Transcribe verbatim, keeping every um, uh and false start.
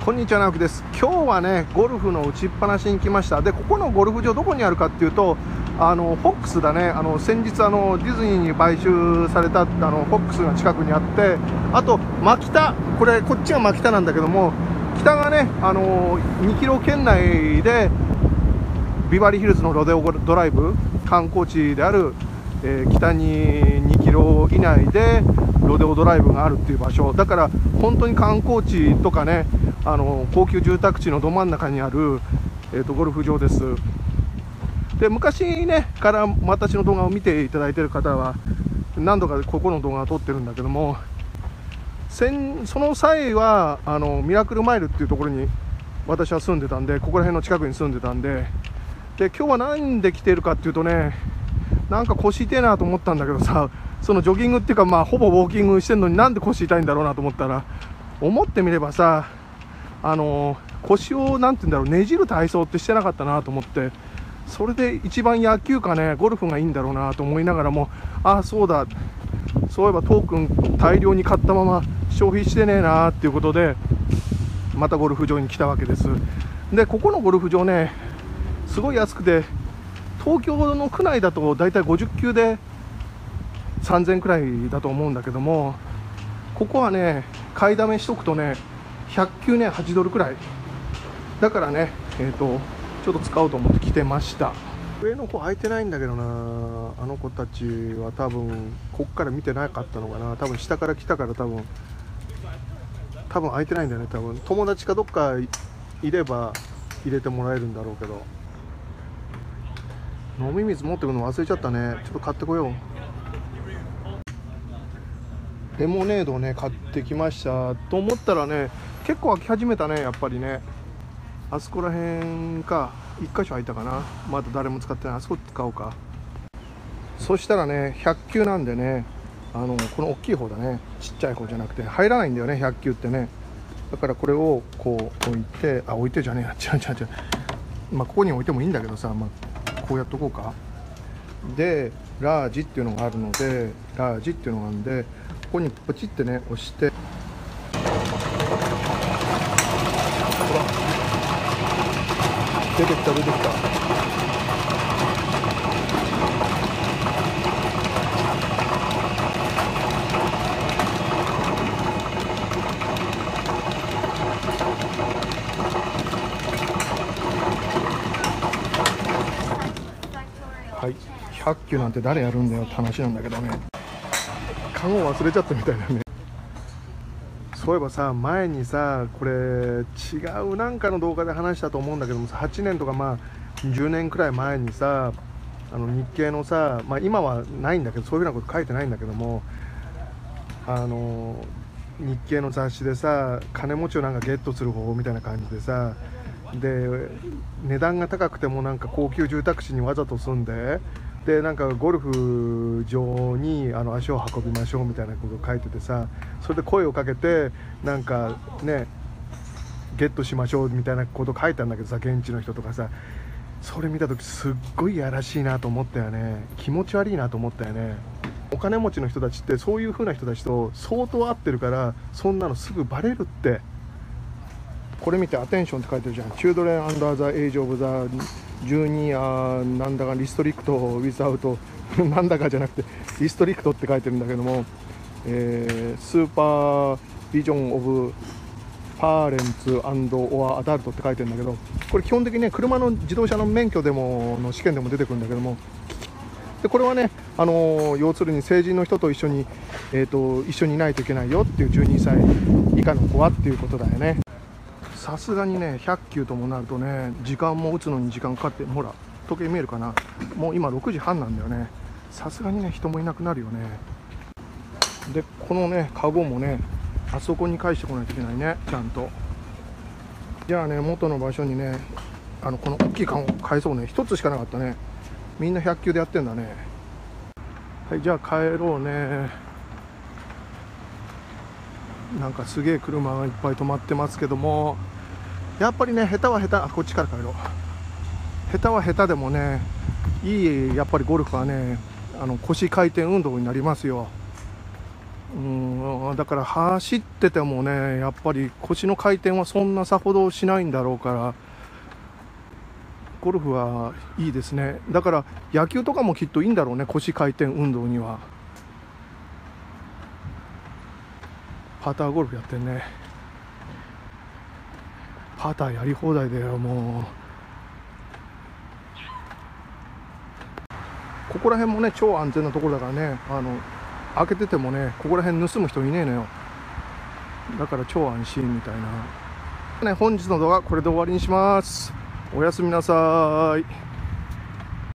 こんにちは、直樹です。今日はね、ゴルフの打ちっぱなしに来ました。で、ここのゴルフ場どこにあるかっていうと、あのフォックスだね。あの先日あのディズニーに買収されたあのフォックスが近くにあって、あと真北、これこっちが真北なんだけども、北がね、あのにキロ圏内でビバリーヒルズのロデオドライブ、観光地である、えー、北ににキロ以内でロデオドライブがあるっていう場所だから、本当に観光地とかね、あの高級住宅地のど真ん中にある、えー、とゴルフ場です。で、昔ねから私の動画を見ていただいている方は何度かここの動画を撮ってるんだけども、先その際はあのミラクルマイルっていうところに私は住んでたんで、ここら辺の近くに住んでたんで、で今日は何で来ているかっていうとね、なんか腰痛いなと思ったんだけどさ、そのジョギングっていうか、まあほぼウォーキングしてるのになんで腰痛いんだろうなと思ったら、思ってみればさ、あの腰をなんて言うんだろう、ねじる体操ってしてなかったなと思って、それで一番野球かねゴルフがいいんだろうなと思いながらも、ああそうだ、そういえばトークン大量に買ったまま消費してねえなっていうことで、またゴルフ場に来たわけです。でここのゴルフ場ね、すごい安くて、東京の区内だとだいたいごじゅっきゅうでさんぜんえんくらいだと思うんだけども、ここはね買いだめしとくとねひゃっきゅうねはちドルくらいだからね、えーとちょっと使おうと思って来てました。上の子空いてないんだけどな、あの子たちは多分こっから見てなかったのかな、多分下から来たから多分多分空いてないんだよね。多分友達かどっかいれば入れてもらえるんだろうけど、飲み水持ってくるの忘れちゃったね。ちょっと買ってこよう。レモネードをね買ってきましたと思ったらね、結構開き始めたね。やっぱりね、あそこら辺かいっかしょ開いたかな。まだ誰も使ってない、あそこ使おうか。そしたらねひゃっきゅうなんでね、あのこの大きい方だね、ちっちゃい方じゃなくて入らないんだよねひゃっきゅうってね。だからこれをこう置いて、あ置いてじゃねえや、違う違う違う、まあここに置いてもいいんだけどさ、まあこうやっとこうか。でラージっていうのがあるので、ラージっていうのがあるんで、ここにポチってね押して、ほら出てきた出てきた。はい、ひゃっきゅうなんて誰やるんだよって話なんだけどね、カゴ忘れちゃったみたいだね。そういえばさ、前にさこれ違うなんかの動画で話したと思うんだけども、はちねんとかまあじゅうねんくらい前にさ、あの日系のさ、まあ今はないんだけど、そういうふうなこと書いてないんだけども、あの日系の雑誌でさ、金持ちをなんかゲットする方法みたいな感じでさ、で値段が高くてもなんか高級住宅地にわざと住んで、でなんかゴルフ場にあの足を運びましょうみたいなことを書いててさ、それで声をかけてなんかねゲットしましょうみたいなこと書いてあるんだけどさ、現地の人とかさ、それ見た時すっごいやらしいなと思ったよね。気持ち悪いなと思ったよね。お金持ちの人たちってそういう風な人たちと相当合ってるから、そんなのすぐバレるって。これ見てアテンションって書いてるじゃん。チュードレンアンダーザエイジオブザじゅうにあなんだかリストリクトウィズアウトなんだかじゃなくてリストリクトって書いてるんだけども、えー、スーパービジョンオブパーレンツオアアダルトって書いてるんだけど、これ基本的にね車の自動車の免許でもの試験でも出てくるんだけども、でこれはね、あのー、要するに成人の人と一緒に、えーと、一緒にいないといけないよっていうじゅうにさい以下の子はっていうことだよね。さすがにねひゃっきゅうともなるとね、時間も打つのに時間かかって、ほら時計見えるかな、もう今ろくじはんなんだよね。さすがにね人もいなくなるよね。でこのねカゴもねあそこに返してこないといけないね、ちゃんと。じゃあね元の場所にね、あのこの大きいカゴ返そうね。ひとつしかなかったね。みんなひゃっきゅうでやってんだね。はい、じゃあ帰ろうね。なんかすげえ車がいっぱい止まってますけども、やっぱりね下手は下手、あこっちから帰ろう。下手は下手でもね、いいやっぱりゴルフはね、あの腰回転運動になりますよ。 うんだから走っててもねやっぱり腰の回転はそんなさほどしないんだろうから、ゴルフはいいですね。だから野球とかもきっといいんだろうね、腰回転運動には。パターゴルフやってんね。パターやり放題だよもう。ここら辺もね超安全なところだからね、あの開けててもねここら辺盗む人いねえのよ。だから超安心みたいなね。本日の動画これで終わりにします。おやすみなさい。